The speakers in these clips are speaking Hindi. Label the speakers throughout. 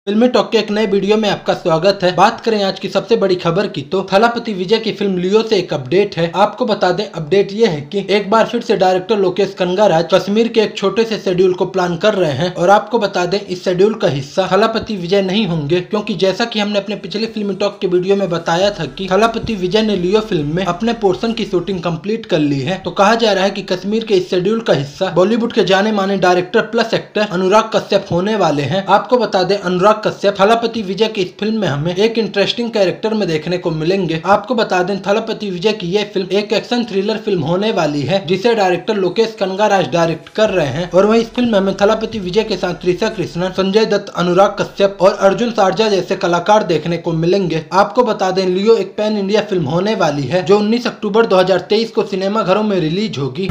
Speaker 1: फिल्मी टॉक के एक नए वीडियो में आपका स्वागत है। बात करें आज की सबसे बड़ी खबर की तो थलापति विजय की फिल्म लियो से एक अपडेट है। आपको बता दें अपडेट ये है कि एक बार फिर से डायरेक्टर लोकेश कनगराज कश्मीर के एक छोटे से शेड्यूल को प्लान कर रहे हैं और आपको बता दें इस शेड्यूल का हिस्सा थलापति विजय नहीं होंगे, क्योंकि जैसा कि हमने अपने पिछले फिल्मी टॉक के वीडियो में बताया था कि थलापति विजय ने लियो फिल्म में अपने पोर्शन की शूटिंग कंप्लीट कर ली है। तो कहा जा रहा है कि कश्मीर के इस शेड्यूल का हिस्सा बॉलीवुड के जाने माने director plus actor Anurag Kashyap होने वाले हैं। आपको बता दें अनुराग कश्यप थलापति विजय की इस फिल्म में हमें एक इंटरेस्टिंग कैरेक्टर में देखने को मिलेंगे। आपको बता दें थलापति विजय की यह फिल्म एक एक्शन थ्रिलर फिल्म होने वाली है, जिसे डायरेक्टर लोकेश कनगराज डायरेक्ट कर रहे हैं। और वहीं इस फिल्म में हमें थलापति विजय के साथ त्रिशा कृष्णन, संजय दत्त, अनुराग कश्यप और अर्जुन सारजा जैसे कलाकार देखने को मिलेंगे। आपको बता दें लियो एक पैन इंडिया फिल्म होने वाली है, जो 19 अक्टूबर 2023 को सिनेमा घरों में रिलीज होगी।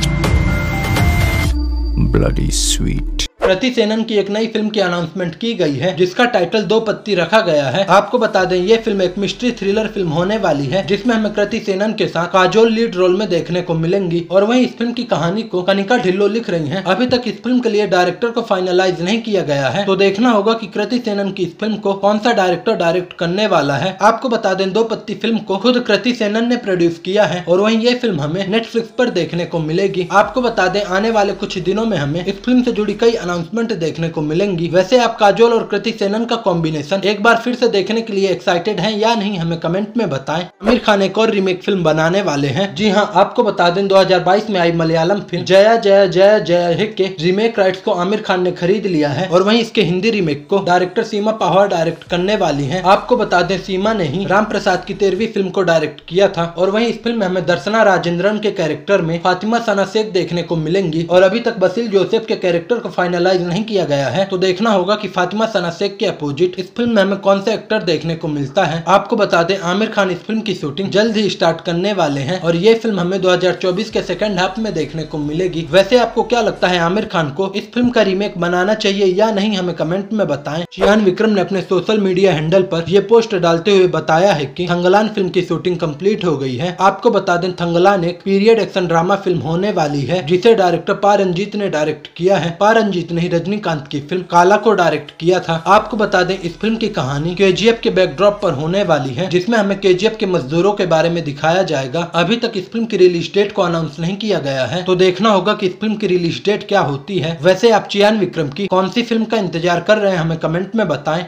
Speaker 2: Bloody sweet.
Speaker 1: कृति सेनन की एक नई फिल्म की अनाउंसमेंट की गई है, जिसका टाइटल दो पत्ती रखा गया है। आपको बता दें ये फिल्म एक मिस्ट्री थ्रिलर फिल्म होने वाली है, जिसमें हमें कृति सेनन के साथ काजोल लीड रोल में देखने को मिलेंगी। और वहीं इस फिल्म की कहानी को कनिका ढिल्लो लिख रही हैं। अभी तक इस फिल्म के लिए डायरेक्टर को फाइनलाइज नहीं किया गया है, तो देखना होगा कि कृति सेनन की इस फिल्म को कौन सा डायरेक्टर डायरेक्ट करने वाला है। आपको बता दें दो पत्ती फिल्म को खुद कृति सेनन ने प्रोड्यूस किया है और वहीं ये फिल्म हमें नेटफ्लिक्स पर देखने को मिलेगी। आपको बता दें आने वाले कुछ दिनों में हमें इस फिल्म से जुड़ी कई अनाउंसमेंट देखने को मिलेंगी। वैसे आप काजोल और कृति सेनन का कॉम्बिनेशन एक बार फिर से देखने के लिए एक्साइटेड हैं या नहीं, हमें कमेंट में बताएं। आमिर खान एक और रीमेक फिल्म बनाने वाले हैं। जी हां, आपको बता दें 2022 में आई मलयालम फिल्म जया जया जया जया हे के रीमेक राइट्स को आमिर खान ने खरीद लिया है और वहीं इसके हिंदी रीमेक को डायरेक्टर सीमा पहाड़ डायरेक्ट करने वाली है। आपको बता दें सीमा ने ही राम प्रसाद की 13वीं फिल्म को डायरेक्ट किया था और वहीं इस फिल्म में हमें दर्शना राजेंद्रन के कैरेक्टर में फातिमा सना शेख देखने को मिलेंगी। और अभी तक बसील जोसेफ के कैरेक्टर को फाइनलाइज नहीं किया गया है, तो देखना होगा कि फातिमा सना शेख के अपोजिट इस फिल्म में हमें कौन सा एक्टर देखने को मिलता है। आपको बता दें आमिर खान इस फिल्म की शूटिंग जल्द ही स्टार्ट करने वाले हैं और ये फिल्म हमें 2024 के सेकंड हाफ में देखने को मिलेगी। वैसे आपको क्या लगता है आमिर खान को इस फिल्म का रीमेक बनाना चाहिए या नहीं, हमें कमेंट में बताएं। चियान विक्रम ने अपने सोशल मीडिया हैंडल पर यह पोस्ट डालते हुए बताया है कि थंगलान फिल्म की शूटिंग कंप्लीट हो गई है। आपको बता दें थंगलान एक पीरियड एक्शन ड्रामा फिल्म होने वाली है, जिसे डायरेक्टर पा रंजीत ने डायरेक्ट किया है। पा रंजीत ने ही रजनीकांत की फिल्म काला को डायरेक्ट किया था। आपको बता दें इस फिल्म की कहानी केजीएफ के बैकड्रॉप पर होने वाली है, जिसमें हमें केजीएफ के मजदूरों के बारे में दिखाया जाएगा। अभी तक इस फिल्म की रिलीज डेट को अनाउंस नहीं किया गया है, तो देखना होगा कि इस फिल्म की रिलीज डेट क्या होती है। वैसे आप चियान विक्रम की कौन सी फिल्म का इंतजार कर रहे हैं, हमें कमेंट में बताएं।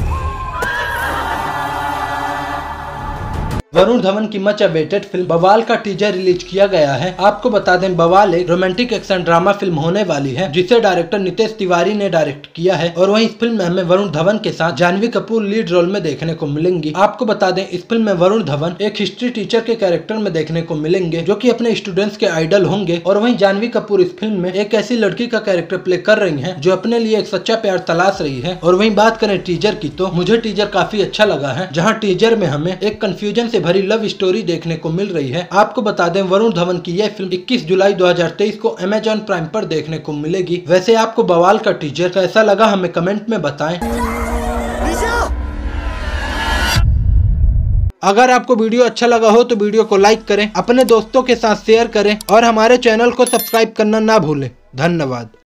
Speaker 1: वरुण धवन की मच अवेटेड फिल्म बवाल का टीजर रिलीज किया गया है। आपको बता दें बवाल एक रोमांटिक एक्शन ड्रामा फिल्म होने वाली है, जिसे डायरेक्टर नितेश तिवारी ने डायरेक्ट किया है और वहीं इस फिल्म में हमें वरुण धवन के साथ जानवी कपूर लीड रोल में देखने को मिलेंगी। आपको बता दें इस फिल्म में वरुण धवन एक हिस्ट्री टीचर के कैरेक्टर में देखने को मिलेंगे, जो कि अपने स्टूडेंट्स के आइडल होंगे। और वहीं जानवी कपूर इस फिल्म में एक ऐसी लड़की का कैरेक्टर प्ले कर रही है जो अपने लिए एक सच्चा प्यार तलाश रही है। और वहीं बात करें टीजर की, तो मुझे टीजर काफी अच्छा लगा है, जहाँ टीजर में हमें एक कंफ्यूजन से भरी लव स्टोरी देखने को मिल रही है। आपको बता दें वरुण धवन की यह फिल्म 21 जुलाई 2023 को अमेजॉन प्राइम पर देखने को मिलेगी। वैसे आपको बवाल का टीजर कैसा लगा, हमें कमेंट में बताएं। अगर आपको वीडियो अच्छा लगा हो तो वीडियो को लाइक करें, अपने दोस्तों के साथ शेयर करें और हमारे चैनल को सब्सक्राइब करना ना भूलें। धन्यवाद।